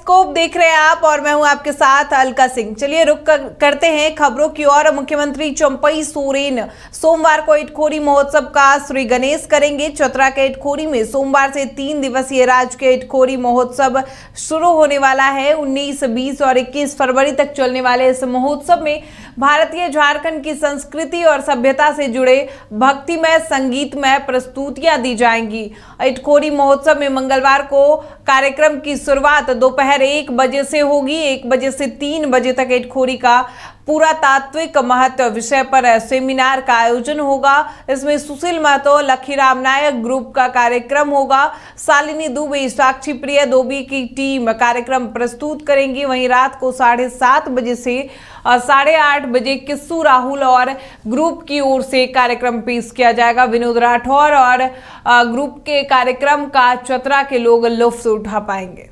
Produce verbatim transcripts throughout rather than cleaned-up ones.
Scope देख रहे हैं आप और मैं हूं आपके साथ अलका सिंह। चलिए रुक कर, करते हैं खबरों की ओर। मुख्यमंत्री चंपई सोरेन सोमवार को इटखोरी महोत्सव का श्री गणेश करेंगे। चतरा के इटखोरी में सोमवार से तीन दिवसीय राजकीय इटखोरी महोत्सव शुरू होने वाला है। उन्नीस, बीस और इक्कीस फरवरी तक चलने वाले इस महोत्सव में भारतीय झारखंड की संस्कृति और सभ्यता से जुड़े भक्तिमय संगीतमय प्रस्तुतियां दी जाएंगी। इटखोरी महोत्सव में मंगलवार को कार्यक्रम की शुरुआत दोपहर एक बजे से होगी। एक बजे से तीन बजे तक इटखोरी का पुरातात्विक महत्व विषय पर सेमिनार का आयोजन होगा। इसमें सुशील महतो, लखीराम नायक ग्रुप का कार्यक्रम होगा। शालिनी दुबे, साक्षी प्रिय दोबी की टीम कार्यक्रम प्रस्तुत करेंगी। वहीं रात को साढ़े सात बजे से साढ़े आठ बजे किस्सू राहुल और ग्रुप की ओर से कार्यक्रम पेश किया जाएगा। विनोद राठौर और ग्रुप के कार्यक्रम का चतरा के लोग लुत्फ उठा पाएंगे।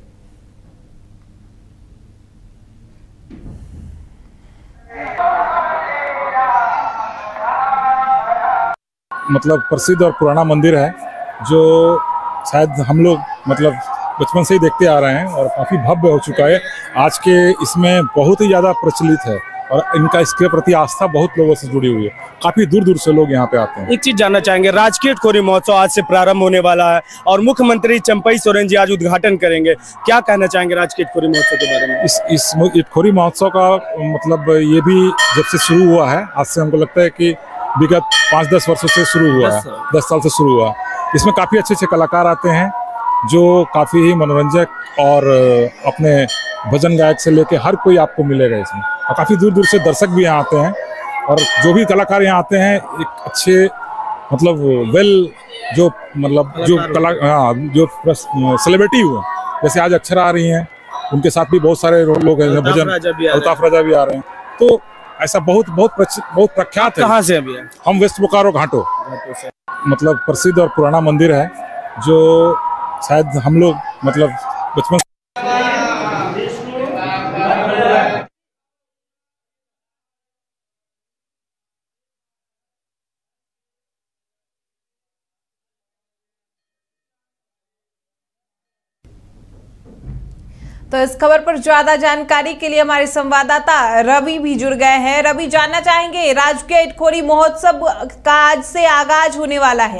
मतलब प्रसिद्ध और पुराना मंदिर है जो शायद हम लोग मतलब बचपन से ही देखते आ रहे हैं और काफ़ी भव्य हो चुका है। आज के इसमें बहुत ही ज़्यादा प्रचलित है और इनका इसके प्रति आस्था बहुत लोगों से जुड़ी हुई है। काफ़ी दूर दूर से लोग यहाँ पे आते हैं। एक चीज़ जानना चाहेंगे, राजकीय इटखोरी महोत्सव आज से प्रारंभ होने वाला है और मुख्यमंत्री चंपई सोरेन जी आज उद्घाटन करेंगे। क्या कहना चाहेंगे राजकीय इटखोरी महोत्सव के बारे में? इस इस इटखोरी महोत्सव का मतलब ये भी जब से शुरू हुआ है, आज से हमको लगता है कि विगत पाँच दस वर्षों से शुरू हुआ है, दस साल से शुरू हुआ। इसमें काफ़ी अच्छे अच्छे कलाकार आते हैं जो काफ़ी ही मनोरंजक और अपने भजन गायक से लेके हर कोई आपको मिलेगा इसमें। और काफ़ी दूर दूर से दर्शक भी यहाँ आते हैं और जो भी कलाकार यहाँ आते हैं एक अच्छे मतलब वेल जो मतलब जो कला हाँ जो सेलिब्रिटी हुए, जैसे आज अक्षरा आ रही हैं, उनके साथ भी बहुत सारे लोग हैं, भजन अल्ताफ राजा भी आ रहे हैं। तो ऐसा बहुत बहुत बहुत प्रख्यात है। कहाँ से अभी है? हम वेस्ट बोकारो घाटो से। मतलब प्रसिद्ध और पुराना मंदिर है जो शायद हम लोग मतलब बचपन तो इस खबर पर ज्यादा जानकारी के लिए हमारे संवाददाता रवि भी जुड़ गए हैं। रवि, जानना चाहेंगे राजकीय इटखोरी महोत्सव का आज से आगाज होने वाला है।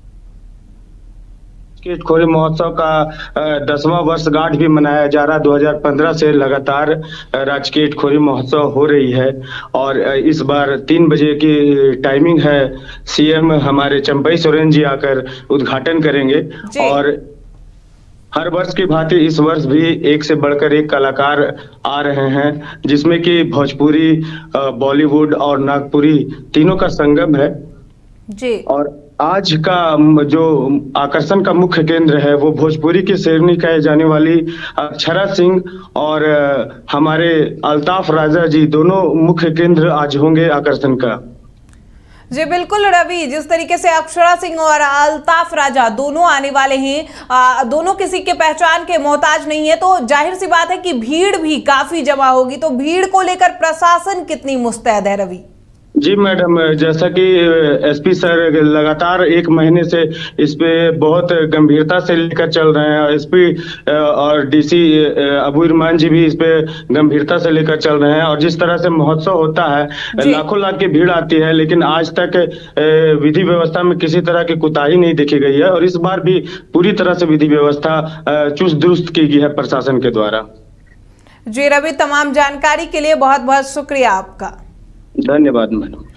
इटखोरी महोत्सव का दसवां वर्षगांठ भी मनाया जा रहा है। दो हज़ार पंद्रह से लगातार राजकीय इटखोरी महोत्सव हो रही है और इस बार तीन बजे की टाइमिंग है। सीएम हमारे चंपई सोरेन जी आकर उद्घाटन करेंगे और हर वर्ष की भांति इस वर्ष भी एक से बढ़कर एक कलाकार आ रहे हैं, जिसमें कि भोजपुरी, बॉलीवुड और नागपुरी तीनों का संगम है जी। और आज का जो आकर्षण का मुख्य केंद्र है वो भोजपुरी की शेरनी कहे जाने वाली अक्षरा सिंह और हमारे अल्ताफ राजा जी, दोनों मुख्य केंद्र आज होंगे आकर्षण का। जी बिल्कुल रवि, जिस तरीके से अक्षरा सिंह और अल्ताफ राजा दोनों आने वाले हैं, आ, दोनों किसी के पहचान के मोहताज नहीं है, तो जाहिर सी बात है कि भीड़ भी काफी जमा होगी। तो भीड़ को लेकर प्रशासन कितनी मुस्तैद है रवि? जी मैडम, जैसा कि एसपी सर लगातार एक महीने से इस पे बहुत गंभीरता से लेकर चल रहे हैं। एसपी और डीसी अबू इरमान जी भी इस पे गंभीरता से लेकर चल रहे हैं और जिस तरह से महोत्सव होता है, लाखों लाख की भीड़ आती है, लेकिन आज तक विधि व्यवस्था में किसी तरह की कुताही नहीं देखी गई है और इस बार भी पूरी तरह से विधि व्यवस्था चुस्त दुरुस्त की गई है प्रशासन के द्वारा। जी रवि, तमाम जानकारी के लिए बहुत बहुत शुक्रिया आपका। धन्यवाद मैडम।